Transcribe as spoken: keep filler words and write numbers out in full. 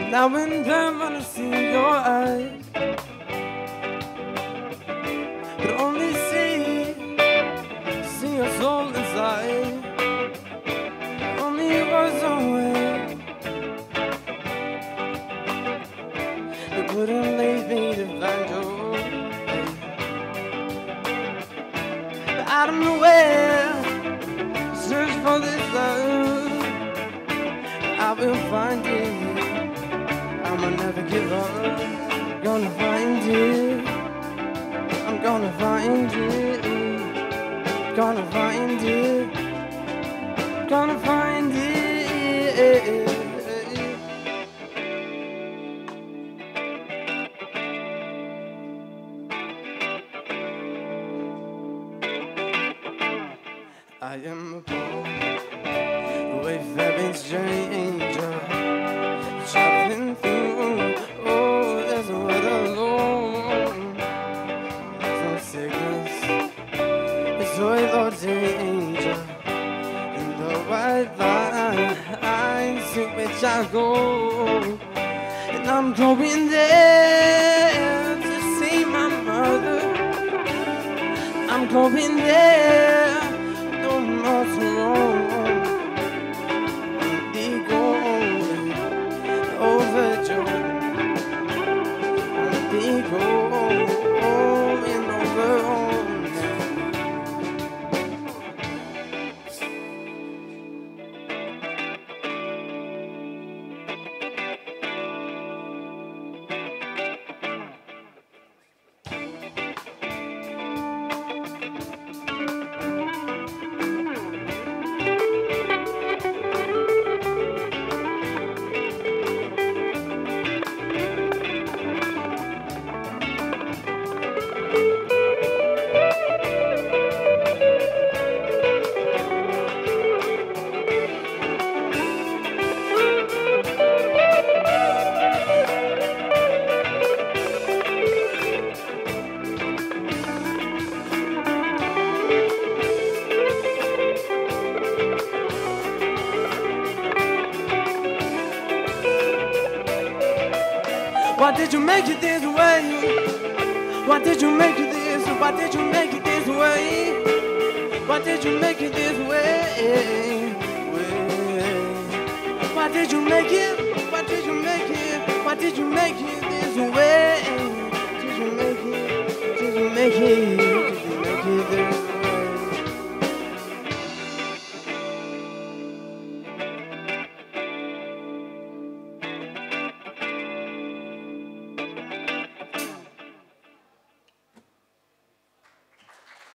Now and then when I see your eyes, but only see, see your soul inside. Only was away. You couldn't leave me to find your way. But I don't know where to search for this love. I will find it. I'ma never give up. Gonna find it. I'm gonna find it. Gonna find it. Gonna find it. I am a poor, wayfaring stranger, traveling through, oh, this world alone. There's no sickness, it's void or danger, in the white lines to which I go. And I'm going there to see my mother. I'm going there, no more tomorrow. Why did you make it this way? Why did you make it this? Why did you make it this way? Why did you make it this way? Why did you make it? Why did you make it? Why did you make it this way?